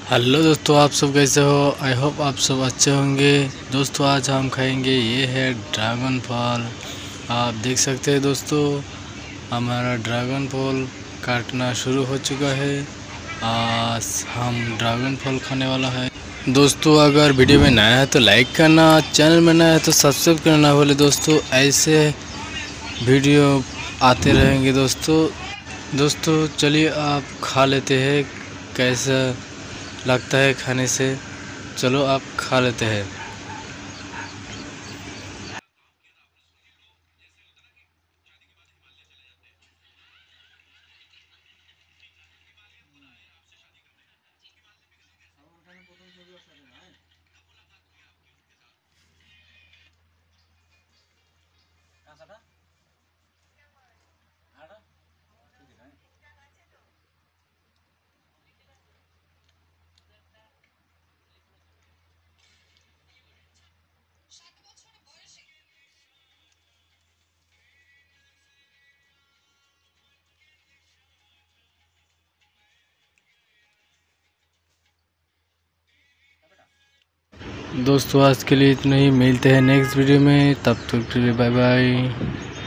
Hello दोस्तों, आप सब कैसे हो। आई होप आप सब अच्छे होंगे। दोस्तों आज हम खाएंगे, ये है ड्रैगन फल। आप देख सकते हैं दोस्तों, हमारा ड्रैगन फल काटना शुरू हो चुका है। आज हम ड्रैगन फल खाने वाला है। दोस्तों अगर वीडियो में नया है तो लाइक करना, चैनल में नया है तो सब्सक्राइब करना ना भूले दोस्तों। ऐसे वीडियो आते रहेंगे दोस्तों। चलिए आप खा लेते हैं, कैसा लगता है खाने से। चलो आप खा लेते हैं। दोस्तों आज के लिए इतना ही, मिलते हैं नेक्स्ट वीडियो में। तब तक के लिए बाय बाय।